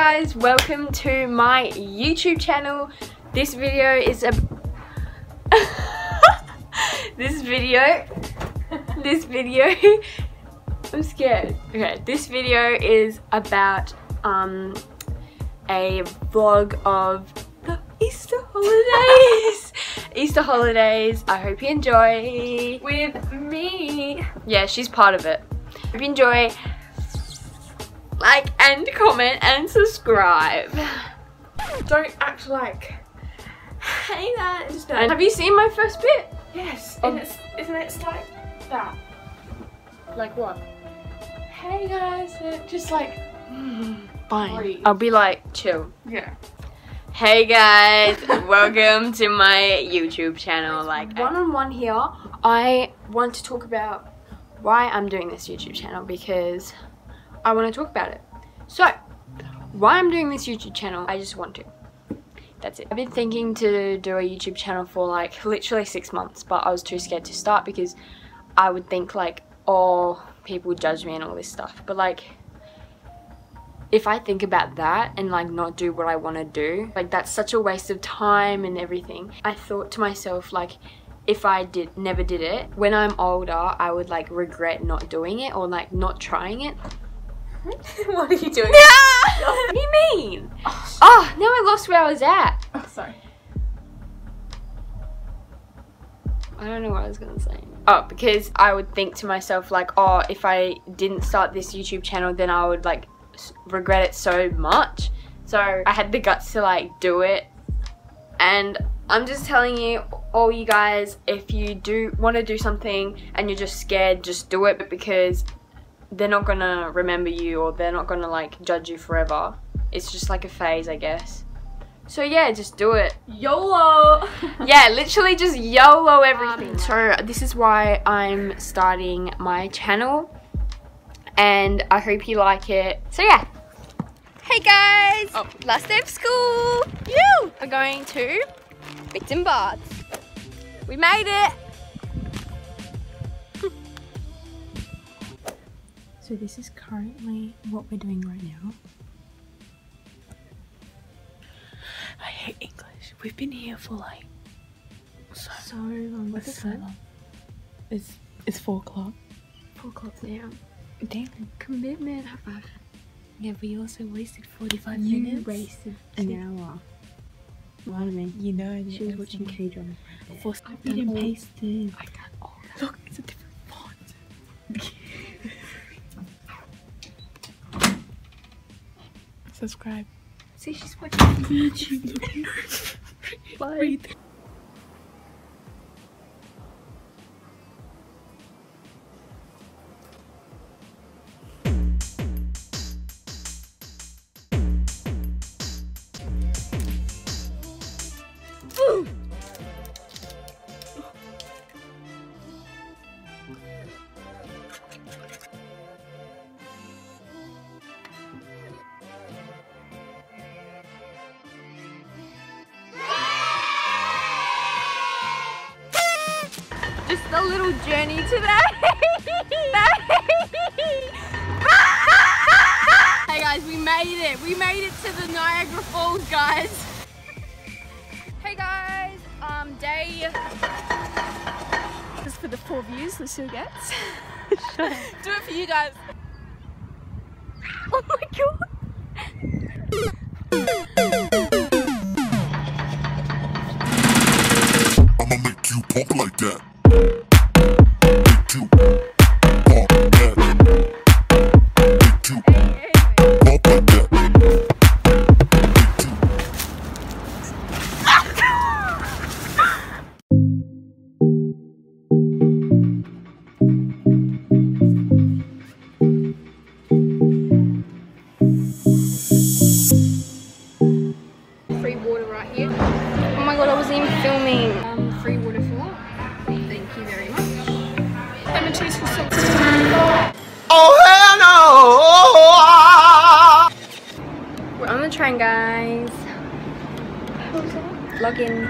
guys, welcome to my YouTube channel. This video is a this video I'm scared. Okay, this video is about a vlog of the Easter holidays. Easter holidays. I hope you enjoy with me. Yeah, she's part of it. Hope you enjoy. Like and comment and subscribe. Don't act like, hey that. Just don't. Have you seen my first bit? Yes. And isn't it like that? Like what? Hey guys. Just like. Fine. Breathe. I'll be like, chill. Yeah. Hey guys, welcome to my YouTube channel. Like one-on-one here. I want to talk about why I'm doing this YouTube channel because I want to talk about it. So, why I'm doing this YouTube channel, I just want to. That's it. I've been thinking to do a YouTube channel for like literally 6 months, but I was too scared to start because I would think like, oh, people would judge me and all this stuff. But like, if I think about that and like not do what I want to do, like that's such a waste of time and everything. I thought to myself like, if I never did it, when I'm older, I would like regret not doing it or like not trying it. What are you doing? What do you mean? Oh, now I lost where I was at. Oh, sorry. I don't know what I was gonna say. Oh, because I would think to myself like, oh, if I didn't start this YouTube channel, then I would like regret it so much. So I had the guts to like do it. And I'm just telling you, all you guys, if you do want to do something and you're just scared, just do it, because they're not gonna remember you or they're not gonna like judge you forever. It's just like a phase, I guess. So yeah, just do it. YOLO. Yeah, literally just YOLO everything. So this is why I'm starting my channel and I hope you like it. So yeah. Hey guys, last day of school. You are going to Bits and Bars. We made it. So this is currently what we're doing right now. I hate English. We've been here for like so long. What's so long? It's 4 o'clock. 4 o'clock now. Damn. Commitment. Yeah, but you also wasted 45 You minutes. wasted an hour. What do you mean? You know, She was watching K-drama. Copied and pasted. I got all that. Look, it's a different font. Subscribe. See, she's watching. Bye. Just a little journey today. Hey guys, we made it. We made it to the Niagara Falls, guys. Hey guys, day. Just for the 4 views Lucille gets. Do it for you guys. Oh my god. I'ma make you pump like that. Make you pump that. Make you pump like that. Free water right here. Oh my god, I wasn't even filming. Free water for. Thank you very much. Lemon juice for some. Oh hell no! We're on the train, guys. Log in.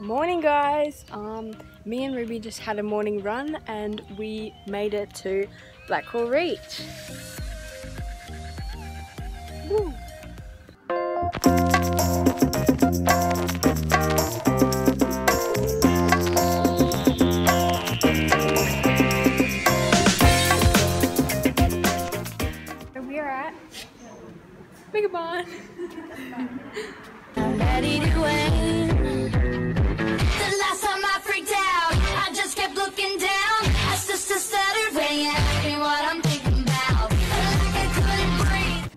Morning guys, me and Ruby just had a morning run and we made it to Blackwell Reach. Woo. We are at Big Barn. Ready to win. The last time I freaked out, I just kept looking down. I just started weighing, asking what I'm thinking about. Like I couldn't breathe.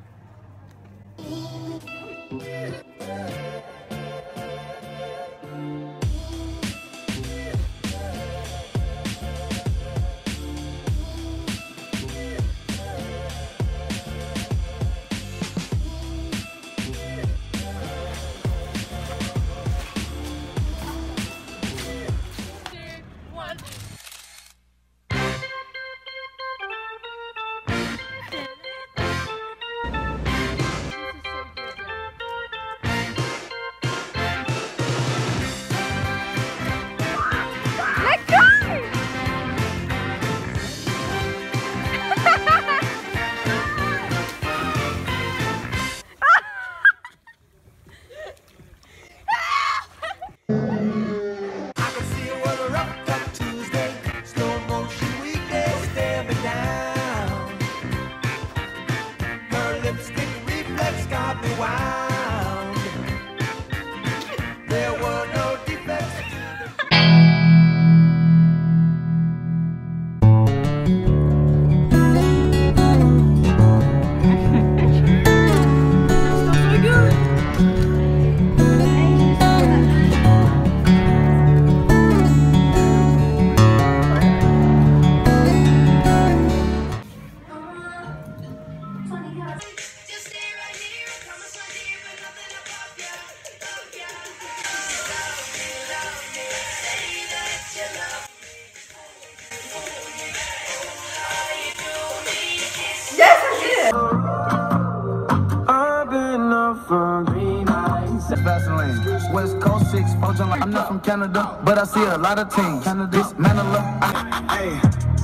West Coast 6, I'm not from Canada, but I see a lot of teams. This Manila, hey,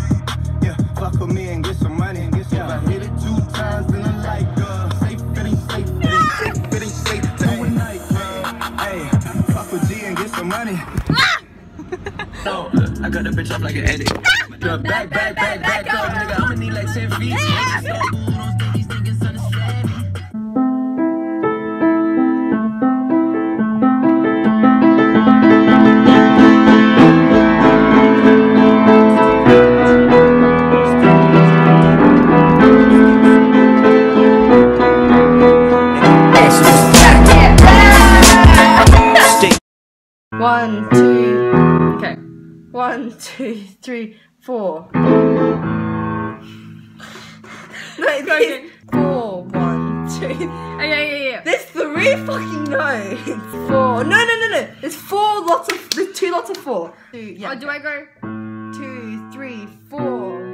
yeah, fuck with me and get some money. If I hit it 2 times, then I like safe, fitting, safe, do a night. Hey, fuck with G and get some money. No, I got the bitch up like an edit. Back up, nigga, I'ma need like 10 feet. One, two, okay. 1, 2, 3, 4. No, it's 4, 1, 2. Yeah. There's 3 fucking notes. 4. No. There's 4 lots of. There's 2 lots of 4. 2. Yeah. Oh, do I go? 2, 3, 4.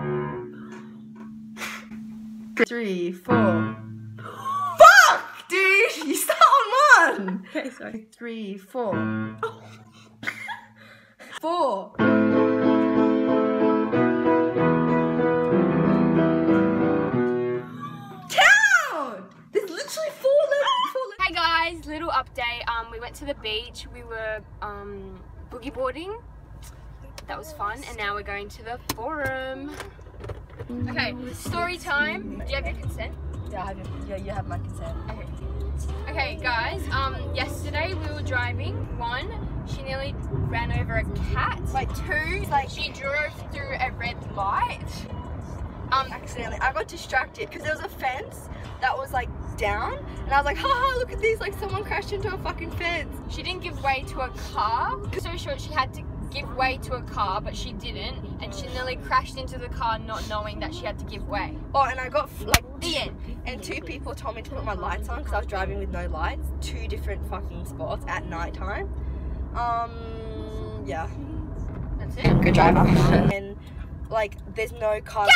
1, 3, 4. Fuck, dude! You start on 1. Okay, sorry. 3, 4. 4. Count! There's literally 4 letters. Hey guys, little update. We went to the beach. We were boogie boarding. That was fun, and now we're going to the forum. Okay, story time. Do you have your consent? Yeah, you have my consent. Okay, guys. Yesterday we were driving. 1, she nearly ran over a cat. Like 2, like She drove through a red light. accidentally. I got distracted because there was a fence that was like down, and I was like, haha, look at this, like someone crashed into a fucking fence. She didn't give way to a car. So short, she had to give way to a car, but she didn't, and she nearly crashed into the car not knowing that she had to give way. Oh, and I got like The end. and 2 people told me to put my lights on because I was driving with no lights. 2 different fucking spots at night time. Yeah. That's it. Good driver. And like, there's no car.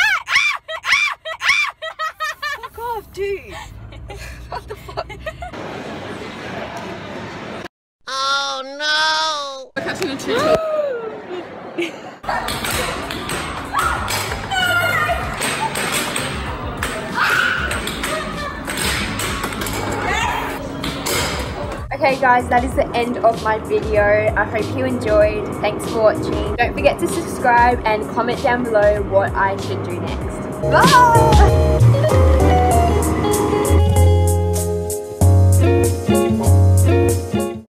Fuck off, dude. What the fuck? Oh no! Okay guys, that is the end of my video. I hope you enjoyed. Thanks for watching. Don't forget to subscribe and comment down below what I should do next. Bye!